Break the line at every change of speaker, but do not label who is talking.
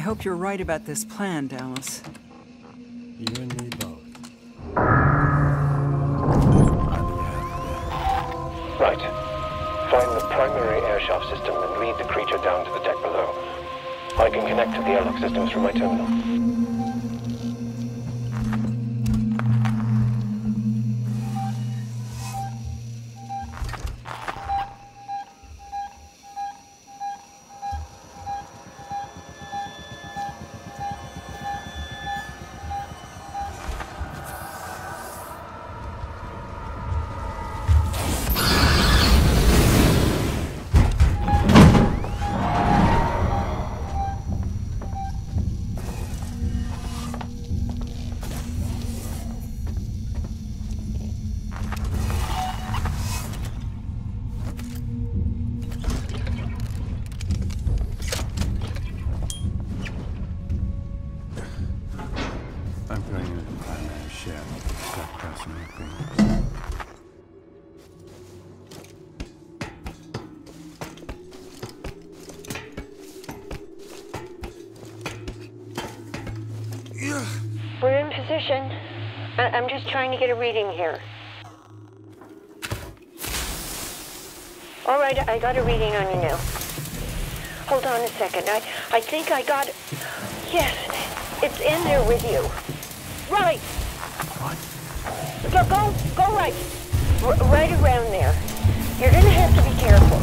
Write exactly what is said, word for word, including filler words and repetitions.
hope you're right about this plan, Dallas.
You and me both.
Right. Find the primary airshaft system and lead the creature down to the deck below. I can connect to the airlock systems from my terminal.
I'm going into the primary shell. Start crossing my fingers.
We're in position. I I'm just trying to get a reading here. All right, I got a reading on you now. Hold on a second. I, I think I got... Yes, it's in there with you. Right.
What?
Go, go, go right. R right around there. You're gonna have to be careful.